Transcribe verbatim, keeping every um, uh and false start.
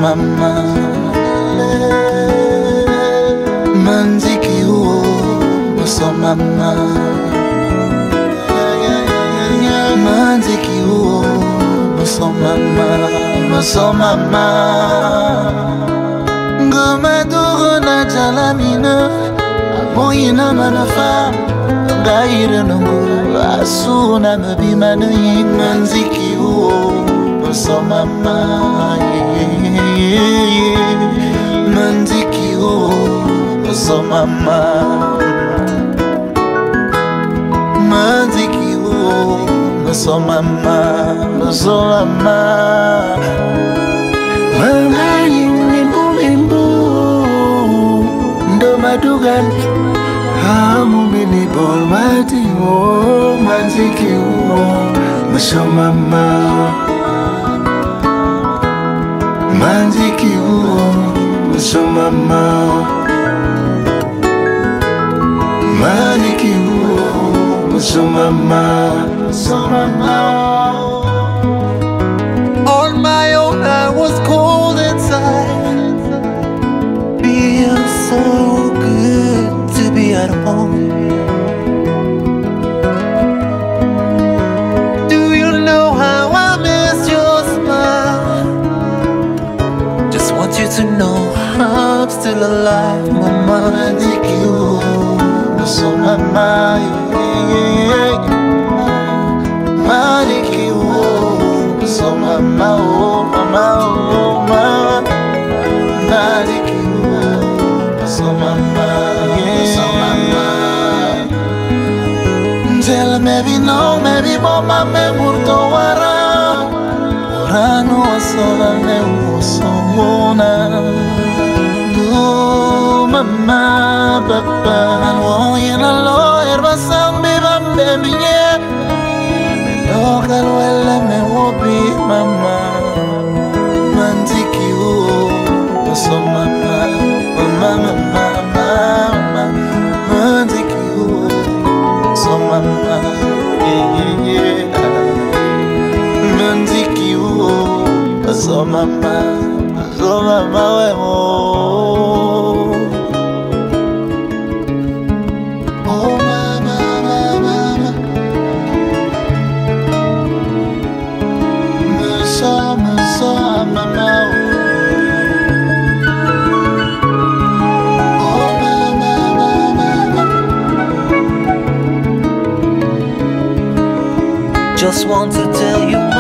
mama Manziki uo Messoh mama Manziki uo Messoh mama Messoh mama Ngoma duro na jalamina Amoyina manafa Gaire nungu Asuna mabimanu Manziki uo Messoh mama Manziki uo Messoh mama Manziki uo Messoh mama Messoh mama Mama yimbu mimbu Ndo madugan Hamu mini bol mati uo Manziki uo Messoh mama Manziki uo Messoh mama Manziki uo Messoh mama Messoh mama On my own I was cold inside Feels so good to be at home Do you know how I miss your smile Want you to know I'm still alive, mama. Manziki uo Messoh mama, Manziki uo Messoh mama, oh mama, oh mama. Manziki uo Messoh mama, Messoh mama. Tell maybe no, maybe mama me murto wara. Orano asola me usomona. No mama papa, no yena lawyer basambe bambe miye. Me loka luela me wobi mama. Manziki uo Messoh mama, mama mama mama. Manziki uo Messoh mama, yeah yeah yeah. Manziki uo Messoh mama, Messoh mama wemo. Oh mama, mama, Messoh, Messoh mama. Oh mama, mama. Just want to tell you